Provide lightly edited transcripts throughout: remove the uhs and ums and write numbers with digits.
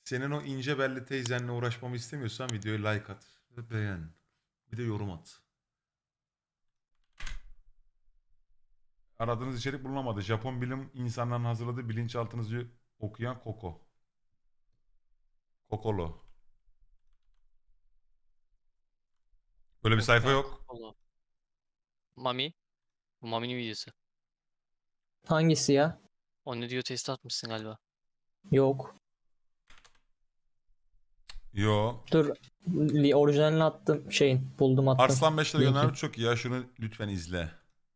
Senin o ince belli teyzenle uğraşmamı istemiyorsan videoyu like at ve beğen. Bir de yorum at. Aradığınız içerik bulunamadı. Japon bilim insanların hazırladığı bilinçaltınızı okuyan Koko. Kokolo. Böyle bir sayfa yok. Allah. Mami. Bu Mami'nin videosu. Hangisi ya? O ne diyor test atmışsın galiba. Yok. Yo. Dur. Orijinalini attım. Buldum attım. Arslan 5 lira Linki. göndermiş, çok iyi ya, şunu lütfen izle.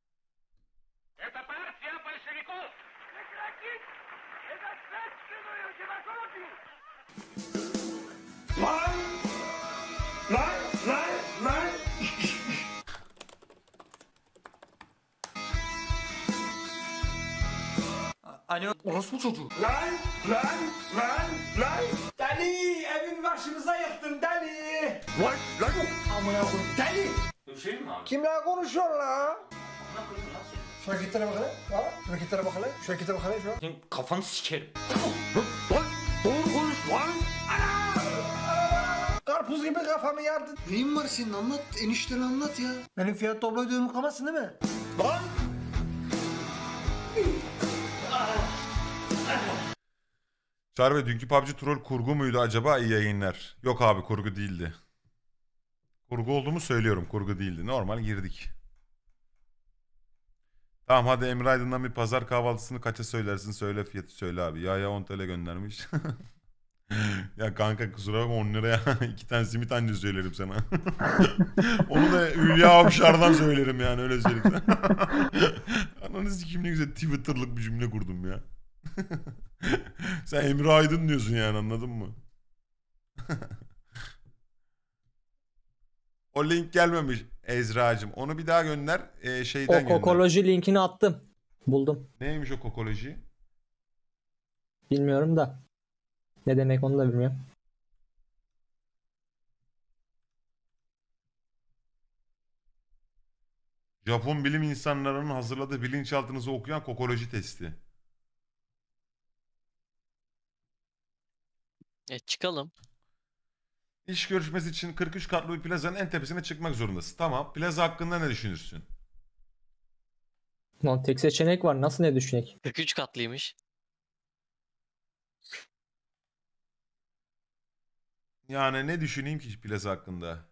Hani orospu çocuğu. Lan. Deli evin başımıza yıktın deli. Lan. Amına koyayım deli. Dövüşelim mi abi? Kimle konuşuyor la? Amına koyayım lan seni. Şu hareketlere bakalım. Ha? Şu hareketlere bakalım. Şu hareketlere bakalım şu. Senin kafanı sikerim. Doğru konuş lan. Karpuz gibi kafamı yardın. Neyin var senin, anlat, enişteni anlat ya. Benim fiyat topla ödüğümü kamasın değil mi? Lan. Çağrı Bey, dünkü PUBG troll kurgu muydu acaba? İyi yayınlar. Yok abi, kurgu değildi. Kurgu olduğumu söylüyorum, kurgu değildi. Normal girdik. Tamam hadi, Emre Aydın'dan bir pazar kahvaltısını kaça söylersin, söyle fiyatı söyle abi. Ya 10 TL göndermiş. Ya kanka kusura bakma, 10 liraya 2 tane simit anca söylerim sana. Onu da Hülya Avşar'dan söylerim yani, öyle söyleyeyim. Ananı sikeyim, ne güzel Twitter'lık bir cümle kurdum ya. Sen Emre Aydın diyorsun yani, anladın mı? O link gelmemiş Ezra'cığım. Onu bir daha gönder. Şeyden O gönder. kokoloji linkini attım. Buldum. Neymiş o kokoloji? Bilmiyorum da. Ne demek onu da bilmiyorum. Japon bilim insanlarının hazırladığı bilinçaltınızı okuyan kokoloji testi. Çıkalım. İş görüşmesi için 43 katlı bir plazanın en tepesine çıkmak zorundasın. Tamam. Plaza hakkında ne düşünürsün? Lan tek seçenek var. Nasıl ne düşünecek? 43 katlıymış. Yani ne düşüneyim ki plaza hakkında?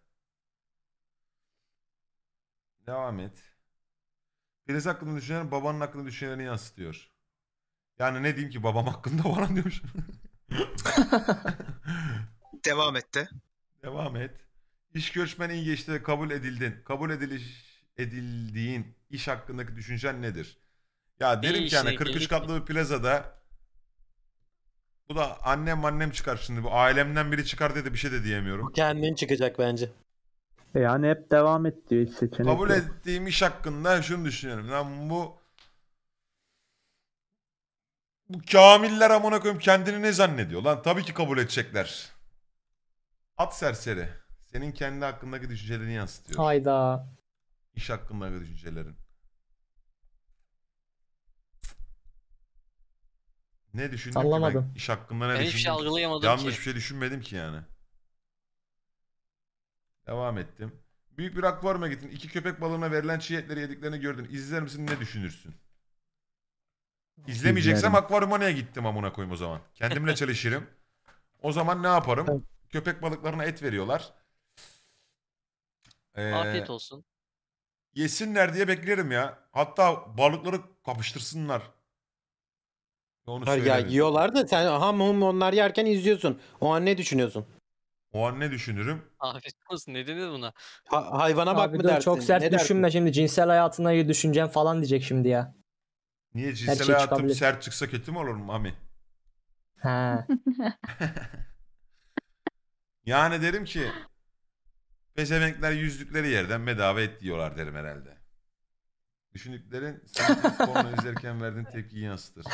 Devam et. Plaza hakkında düşünen babanın hakkında düşüncelerini yansıtıyor. Yani ne diyeyim ki, babam hakkında falan diyormuş. Devam et de. Devam et. İş görüşmen iyi geçti ve kabul edildin. Edildiğin iş hakkındaki düşüncen nedir? Ya derim İyi ki yani işe 43 gelip- katlı bir plazada, bu da annem çıkar şimdi. Bu ailemden biri çıkar dedi, bir şey de diyemiyorum. Kendin çıkacak bence. Yani hep devam et diyor, hiç seçenek Kabul yok. ettiğim iş hakkında şunu düşünüyorum. Lan bu kamiller amına koyayım kendini ne zannediyor lan? Tabii ki kabul edecekler. At serseri. Senin kendi hakkındaki düşüncelerini yansıtıyor. Hayda. İş hakkındaki düşüncelerin. Ne düşündün ki ben? Anlamadım. İş hakkında ne Ben hiçbir şey düşündüm ki? algılayamadım Yanlış ki. bir şey düşünmedim ki yani. Devam ettim. Büyük bir akvaryuma gittin. 2 köpek balığına verilen çiğ etleri yediklerini gördün. İzler misin, ne düşünürsün? İzlemeyeceksem İzlerim. akvaryuma niye gittim amına koyayım o zaman? Kendimle çalışırım. O zaman ne yaparım? Köpek balıklarına et veriyorlar. Afiyet olsun. Yesinler diye beklerim ya. Hatta balıkları kapıştırsınlar. Onu Hayır ya, söylerim. yiyorlar da sen ham hum onlar yerken izliyorsun. O an ne düşünüyorsun? O an ne düşünürüm? Afiyet olsun. Ne denir buna? Hayvana bak Abi mı dur, dersin? çok sert Ne dersin? düşünme şimdi. Cinsel hayatına iyi düşüneceğim falan diyecek şimdi ya. Niye cinsel şey hayatım çıkabilir. sert çıksa kötü mü olur mu Mami? Ha. Yani derim ki pezevenkler yüzdükleri yerden bedava et diyorlar derim herhalde. Düşündüklerin sen porno izlerken verdiğin tepkiyi yansıtır.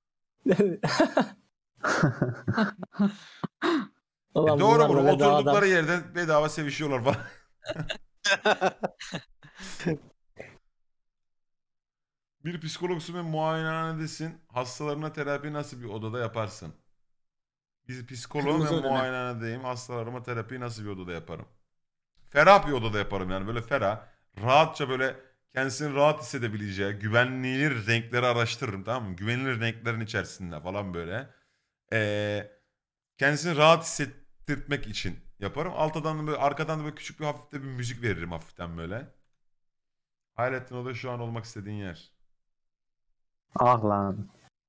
Ulan Doğru bunlar bu. böyle daha Oturdukları yerden bedava sevişiyorlar falan. Bir psikologsun ve muayenehanedesin. Hastalarına terapi nasıl bir odada yaparsın? Biz psikoloğum Kırmızı ve ödeme. muayenehanedeyim. Hastalarıma terapiyi nasıl bir odada yaparım? Ferah bir odada yaparım yani. Böyle ferah. Rahatça böyle kendisini rahat hissedebileceği, güvenilir renkleri araştırırım, tamam mı? Güvenilir renklerin içerisinde falan böyle. Kendisini rahat hissettirmek için yaparım. Alttadan da böyle, arkadan da böyle küçük bir hafif de bir müzik veririm hafiften böyle. Hayrettin, o da şu an olmak istediğin yer. Ah lan.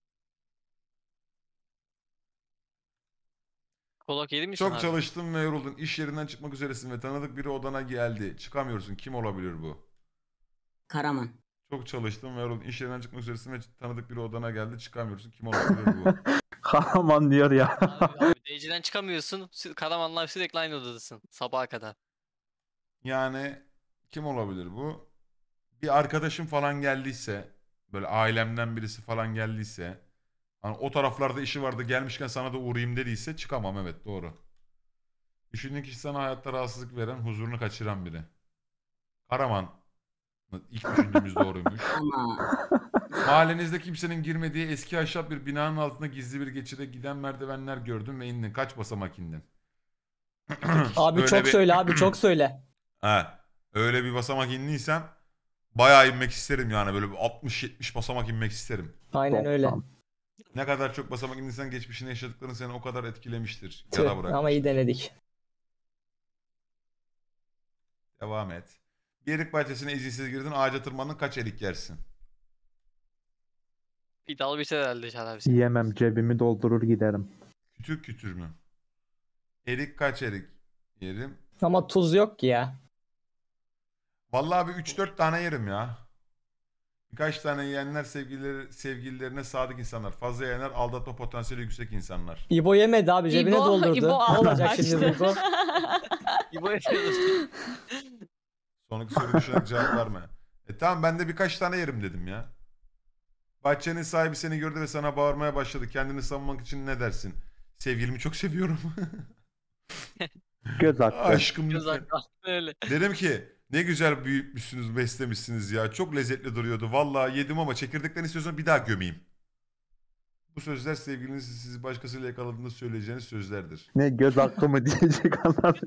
Kolak yedi misin Çok abi? çalıştın ve yoruldun. İş yerinden çıkmak üzeresin ve tanıdık biri odana geldi. Çıkamıyorsun. Kim olabilir bu? Karaman. Çok çalıştın ve yoruldun. İş yerinden çıkmak üzeresin ve tanıdık biri odana geldi. Çıkamıyorsun. Kim olabilir bu? Kahraman diyor ya. Abi DC'den çıkamıyorsun. Karamanlar sürekli aynı odadasın. Sabaha kadar. Yani kim olabilir bu? Bir arkadaşım falan geldiyse, böyle ailemden birisi falan geldiyse, hani o taraflarda işi vardı, gelmişken sana da uğrayayım dediyse çıkamam, evet, doğru. Düşündüğün kişi sana hayatta rahatsızlık veren, huzurunu kaçıran biri. Karaman. İlk düşündüğümüz doğruymuş. Ama Mahallenizde kimsenin girmediği eski ahşap bir binanın altında gizli bir geçide giden merdivenler gördün ve indin. Kaç basamak indin? Abi Öyle çok bir- söyle abi çok söyle. Ha, öyle bir basamak indiysem bayağı inmek isterim yani. Böyle bir 60-70 basamak inmek isterim. Aynen öyle. 90. Ne kadar çok basamak indiysen geçmişinde yaşadıkların seni o kadar etkilemiştir. Tüh, Yara ama bırakmıştır. iyi denedik. Devam et. Bir erik bahçesine izinsiz girdin, ağaca tırmandın, kaç erik yersin? Bir dal biter herhalde Çağrı abi. Yiyemem, cebimi doldurur giderim. Kütür kütür mü? Erik kaç erik yerim? Ama tuz yok ki ya. Vallahi abi 3-4 tane yerim ya. Birkaç tane yiyenler sevgililerine sadık insanlar. Fazla yiyenler aldatma potansiyeli yüksek insanlar. İbo yemedi abi cebine İbo- doldurdu. İbo Ne olacak açtı. şimdi İbo? İbo yapıyoruz. Sonraki soru düşünerek cevap verme. Tamam, ben de birkaç tane yerim dedim ya. Bahçenin sahibi seni gördü ve sana bağırmaya başladı. Kendini savunmak için ne dersin? Sevgilimi çok seviyorum. Göz hakkı. Aşkım Göz lütfen. hakkı öyle. Dedim ki ne güzel büyütmüşsünüz, beslemişsiniz ya. Çok lezzetli duruyordu. Vallahi yedim ama çekirdekten istiyorsan bir daha gömeyim. Bu sözler sevgiliniz sizi başkasıyla yakaladığında söyleyeceğiniz sözlerdir. Ne göz hakkı mı diyecek adam.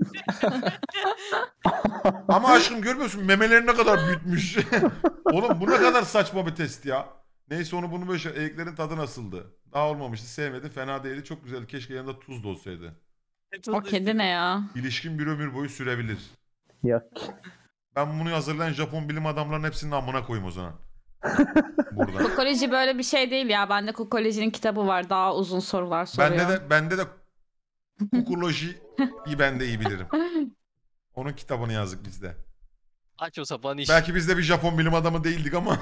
Ama aşkım görmüyorsun memeleri ne kadar büyütmüş. Oğlum bu ne kadar saçma bir test ya. Neyse, onu bunu böyle eriklerin tadı nasıldı? Daha olmamıştı, sevmedi, fena değildi, çok güzeldi. Keşke yanında tuz da olsaydı. O kedi ne ya? İlişkin bir ömür boyu sürebilir. Yok. Ben bunu hazırlayan Japon bilim adamlarının hepsinin amına koyayım o zaman. Burada. Kokoloji böyle bir şey değil ya. Bende Kokoloji'nin kitabı var. Daha uzun sorular soruyor. Bende de kukolojiyi ben de iyi bilirim. Onun kitabını yazdık biz de. Aç o sapan iş. Belki biz de bir Japon bilim adamı değildik ama.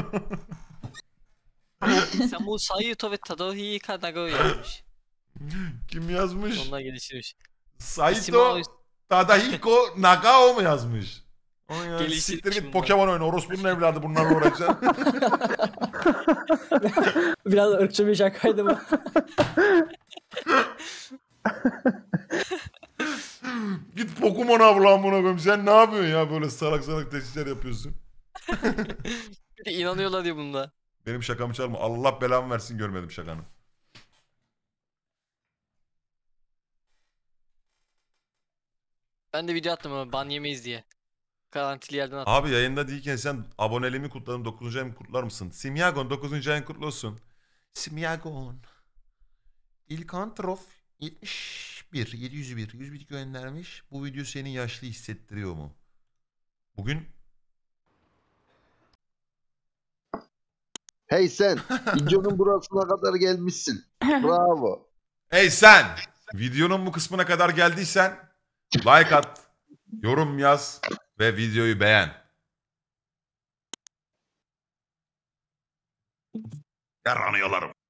Sen bu Saito ve Tadanohi Kanago yazmış. Kim yazmış? Ondan geliştirmiş. Saito Simao- Tadahiko Nagao mu yazmış? Oy ya, Geliştirmiş siktir git bunlar. Pokemon oyna. Orospu'nun evladı, bunlarla uğraşacaksın. Biraz ırkçı bir şakaydı bu. Git Pokemon avla amına koyayım. Sen ne yapıyorsun ya, böyle salak salak testler yapıyorsun. Bir de inanıyorlar diye bunda. Benim şakamı çalma. Allah belamı versin, görmedim şakanı. Ben de video attım ama ban yemeyiz diye. Garantili yerden attım. Abi yayında değilken sen aboneliğimi kutladın. 9. ayımı kutlar mısın? Simyagon 9. ayın kutlu olsun. Simyagon. İlkantrof 701 100 bit göndermiş. Bu video seni yaşlı hissettiriyor mu? Bugün Hey sen, videonun burasına kadar gelmişsin. Bravo. hey sen, videonun bu kısmına kadar geldiysen like at, yorum yaz ve videoyu beğen. Yaranıyorlarım.